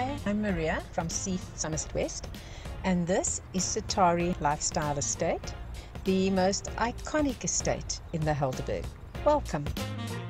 Hi, I'm Maria from Somerset West, and this is Sitari Lifestyle Estate, the most iconic estate in the Helderberg. Welcome.